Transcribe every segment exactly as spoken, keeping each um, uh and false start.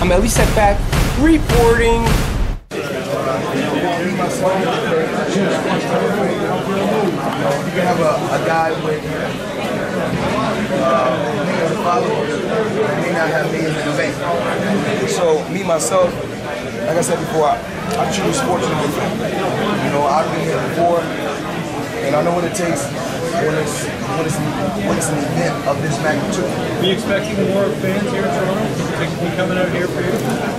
I'm Ellie Setback reporting. You can have a, a guy with uh, millions of followers and may not have millions in the bank. So me, myself, like I said before, I, I choose sports and different. You know, I've been here before, and I know what it takes when it's, when it's, when it's an event of this magnitude. Are you expecting more fans here in Toronto to be coming out here for you?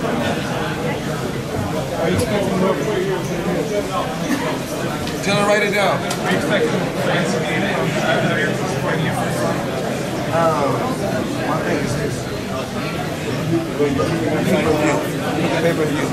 Are you expecting more? Tell her, write it down. Are you expecting fans to be out here supporting you? Um, my thing is this. Pay-per-view. Pay-per-view.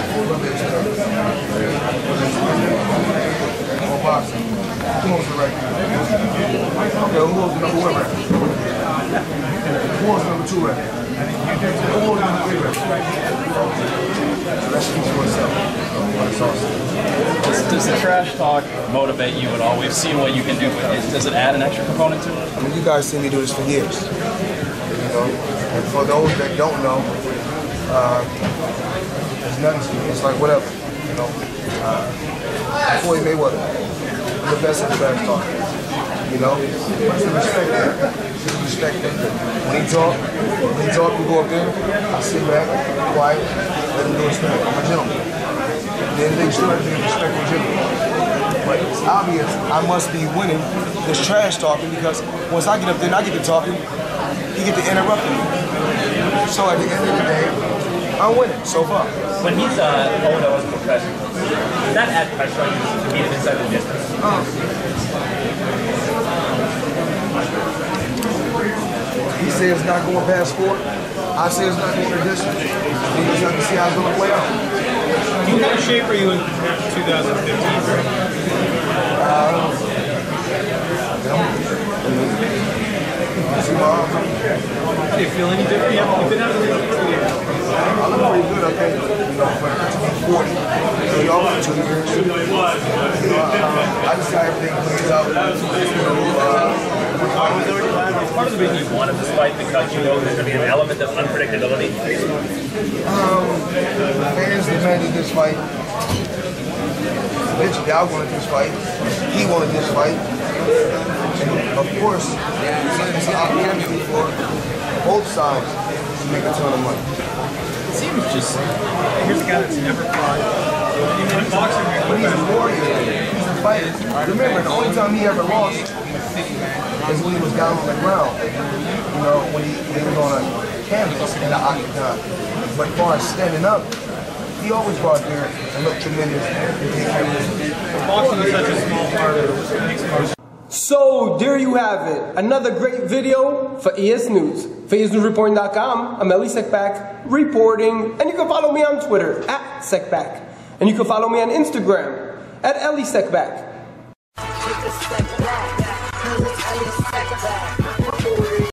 Or boxing. Who owns the record? Okay, who owns the number one record? Who owns the number two record? Who owns the number three record? So that speaks for itself. It's awesome. Does, does the trash talk motivate you at all? We've seen what you can do with it. Does it add an extra component to it? I mean, you guys see me do this for years. You know, and for those that don't know, uh, there's nothing to me. It's like whatever. You know, uh, Floyd Mayweather, I'm the best at trash talk. You know, just respect that. Just respect that. When he talk, when he talk, we go up there. I sit back, quiet, let him do his thing. I'm a gentleman. Then they start being respectful gentlemen. But it's obvious I must be winning this trash talking because once I get up there and I get to talking, he get to interrupt me. So at the end of the day, I'm winning so far. When he's uh, oh no as a professional, does that add pressure on you to beat him inside the distance? Um, he says it's not going past four. I say it's not going the distance. We just have to see how it's going to play out. What kind of shape are you in twenty fifteen? Uh, How do you feel? Any different? You've been out of the league for two years. I look pretty good, okay? You know, for to be forty. So y'all for two years. You know, uh, I just got everything cleaned up. You know, uh, Part of the reason you wanted this fight because you know there's going to be an element of unpredictability. Um, fans demanded this fight. Mitch Dow wanted this fight. He wanted this fight. And of course, it's an opportunity for both sides to make a ton of money. It seems just, here's a guy that's never fought. Even in boxing, But he's a warrior. He's a fighter. Remember, the only time he ever lost is when he was down on the ground. You know, when he, when he was on a canvas in the octagon. But as far as standing up, he always go out there and look tremendous and take care of business. boxing is such a small part of it makes most. So there you have it. Another great video for E S News. For E S News Reporting dot com, I'm Ellie Setback reporting. And you can follow me on Twitter at Setback. And you can follow me on Instagram at Ellie Setback. Take a step back, 'cause it's Ellie Setback.